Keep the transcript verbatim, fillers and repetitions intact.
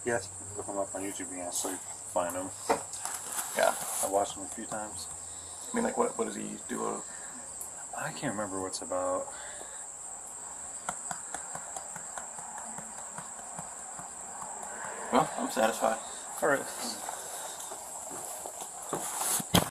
Yes, look them up on YouTube. You can actually find them. Yeah. I watched them a few times. I mean, like, what what does he do? A... I can't remember what's about. Well, I'm satisfied. All right.